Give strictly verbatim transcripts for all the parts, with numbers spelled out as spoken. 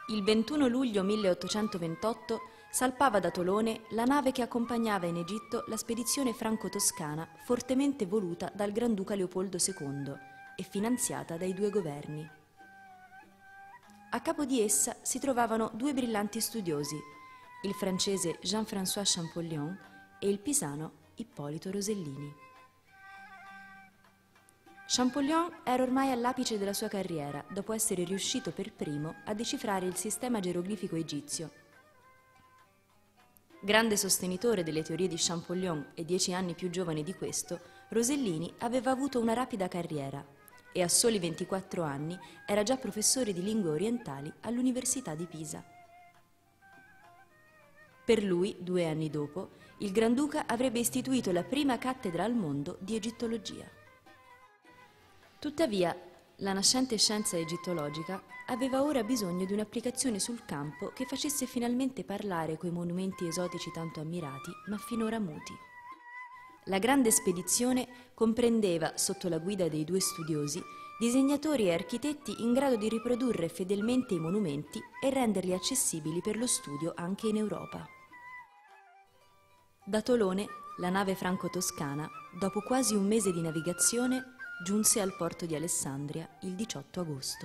Il ventuno luglio milleottocentoventotto salpava da Tolone la nave che accompagnava in Egitto la spedizione franco-toscana fortemente voluta dal Granduca Leopoldo secondo e finanziata dai due governi. A capo di essa si trovavano due brillanti studiosi, il francese Jean-François Champollion e il pisano Ippolito Rosellini. Champollion era ormai all'apice della sua carriera, dopo essere riuscito per primo a decifrare il sistema geroglifico egizio. Grande sostenitore delle teorie di Champollion e dieci anni più giovane di questo, Rosellini aveva avuto una rapida carriera e a soli ventiquattro anni era già professore di lingue orientali all'Università di Pisa. Per lui, due anni dopo, il Granduca avrebbe istituito la prima cattedra al mondo di egittologia. Tuttavia, la nascente scienza egittologica aveva ora bisogno di un'applicazione sul campo che facesse finalmente parlare quei monumenti esotici tanto ammirati, ma finora muti. La grande spedizione comprendeva, sotto la guida dei due studiosi, disegnatori e architetti in grado di riprodurre fedelmente i monumenti e renderli accessibili per lo studio anche in Europa. Da Tolone, la nave franco-toscana, dopo quasi un mese di navigazione, giunse al porto di Alessandria il diciotto agosto.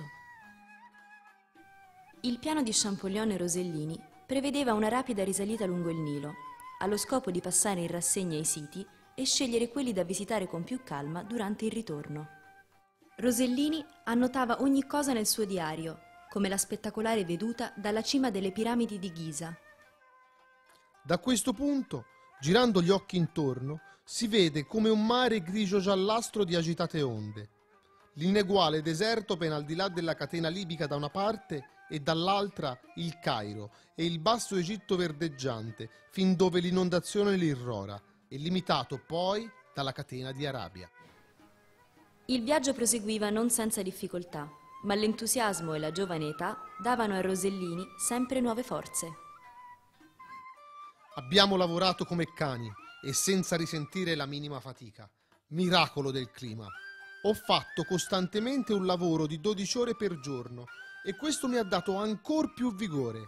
Il piano di Champollion e Rosellini prevedeva una rapida risalita lungo il Nilo, allo scopo di passare in rassegna i siti e scegliere quelli da visitare con più calma durante il ritorno. Rosellini annotava ogni cosa nel suo diario, come la spettacolare veduta dalla cima delle piramidi di Ghisa. Da questo punto, girando gli occhi intorno, si vede come un mare grigio-giallastro di agitate onde. L'ineguale deserto ben al di là della catena libica da una parte e dall'altra il Cairo e il basso Egitto verdeggiante, fin dove l'inondazione li irrora, e limitato poi dalla catena di Arabia. Il viaggio proseguiva non senza difficoltà, ma l'entusiasmo e la giovane età davano a Rosellini sempre nuove forze. Abbiamo lavorato come cani e senza risentire la minima fatica. Miracolo del clima. Ho fatto costantemente un lavoro di dodici ore per giorno e questo mi ha dato ancor più vigore.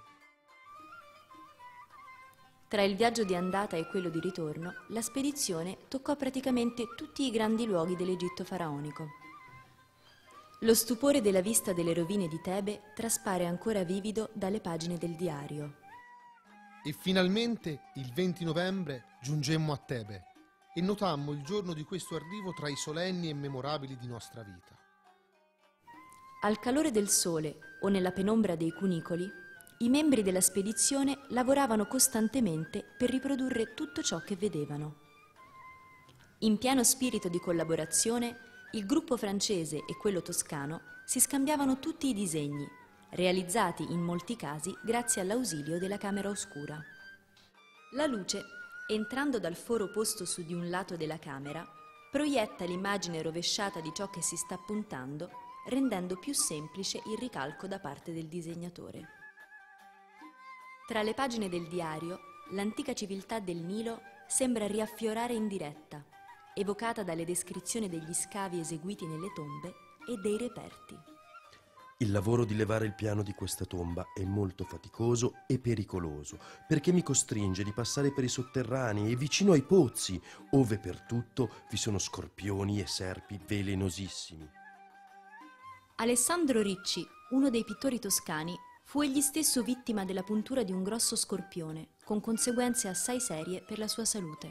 Tra il viaggio di andata e quello di ritorno, la spedizione toccò praticamente tutti i grandi luoghi dell'Egitto faraonico. Lo stupore della vista delle rovine di Tebe traspare ancora vivido dalle pagine del diario. E finalmente, il venti novembre, giungemmo a Tebe e notammo il giorno di questo arrivo tra i solenni e memorabili di nostra vita. Al calore del sole o nella penombra dei cunicoli, i membri della spedizione lavoravano costantemente per riprodurre tutto ciò che vedevano. In pieno spirito di collaborazione, il gruppo francese e quello toscano si scambiavano tutti i disegni, realizzati in molti casi grazie all'ausilio della camera oscura. La luce, entrando dal foro posto su di un lato della camera, proietta l'immagine rovesciata di ciò che si sta puntando, rendendo più semplice il ricalco da parte del disegnatore. Tra le pagine del diario, l'antica civiltà del Nilo sembra riaffiorare in diretta, evocata dalle descrizioni degli scavi eseguiti nelle tombe e dei reperti. Il lavoro di levare il piano di questa tomba è molto faticoso e pericoloso, perché mi costringe di passare per i sotterranei e vicino ai pozzi, ove per tutto vi sono scorpioni e serpi velenosissimi. Alessandro Ricci, uno dei pittori toscani, fu egli stesso vittima della puntura di un grosso scorpione, con conseguenze assai serie per la sua salute.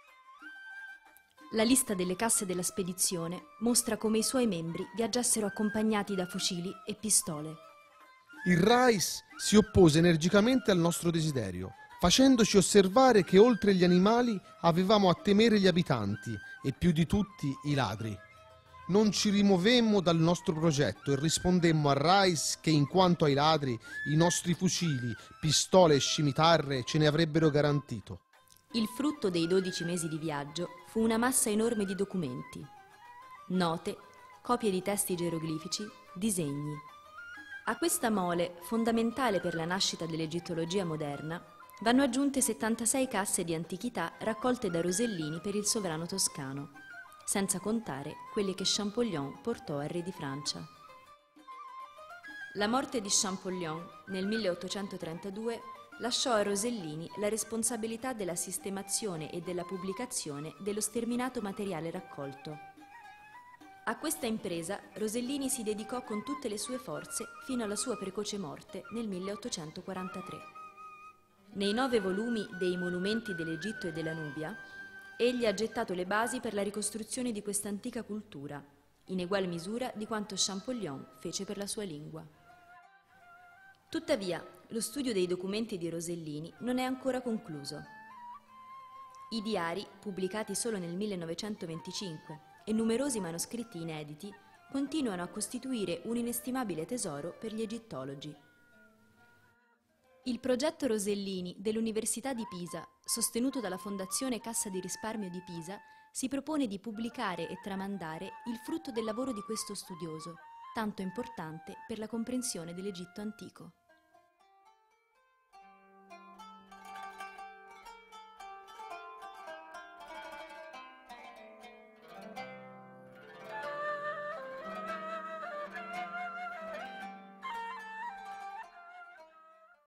La lista delle casse della spedizione mostra come i suoi membri viaggiassero accompagnati da fucili e pistole. Il Rais si oppose energicamente al nostro desiderio, facendoci osservare che oltre gli animali avevamo a temere gli abitanti e più di tutti i ladri. Non ci rimovemmo dal nostro progetto e rispondemmo al Rais che in quanto ai ladri i nostri fucili, pistole e scimitarre ce ne avrebbero garantito. Il frutto dei dodici mesi di viaggio fu una massa enorme di documenti, note, copie di testi geroglifici, disegni. A questa mole, fondamentale per la nascita dell'egittologia moderna, vanno aggiunte settantasei casse di antichità raccolte da Rosellini per il sovrano toscano, senza contare quelle che Champollion portò al re di Francia. La morte di Champollion nel milleottocentotrentadue lasciò a Rosellini la responsabilità della sistemazione e della pubblicazione dello sterminato materiale raccolto. A questa impresa Rosellini si dedicò con tutte le sue forze fino alla sua precoce morte nel milleottocentoquarantatré. Nei nove volumi dei Monumenti dell'Egitto e della Nubia, egli ha gettato le basi per la ricostruzione di questa antica cultura, in egual misura di quanto Champollion fece per la sua lingua. Tuttavia, lo studio dei documenti di Rosellini non è ancora concluso. I diari, pubblicati solo nel millenovecentoventicinque, e numerosi manoscritti inediti continuano a costituire un inestimabile tesoro per gli egittologi. Il progetto Rosellini dell'Università di Pisa, sostenuto dalla Fondazione Cassa di Risparmio di Pisa, si propone di pubblicare e tramandare il frutto del lavoro di questo studioso, tanto importante per la comprensione dell'Egitto antico.